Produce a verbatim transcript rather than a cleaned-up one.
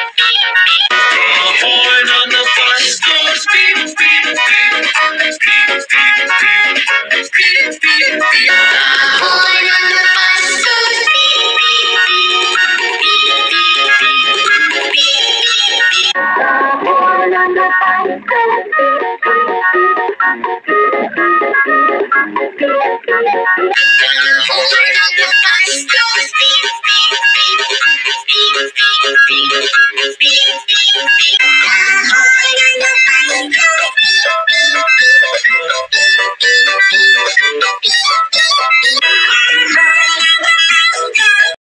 horn on the bus goes beep, beep, beep, beep, beep, beep, beep, beep, beep. The horn on the bus goes beep, beep, beep, beep, beep, beep, beep. The horn on the bus goes beep, beep, beep, beep, beep, beep, beep, beep. The horn on the bus goes beep, beep, beep, beep, beep, beep, beep, beep, beep. The horn on the bus goes beep, beep, beep, beep, beep, beep, beep, beep.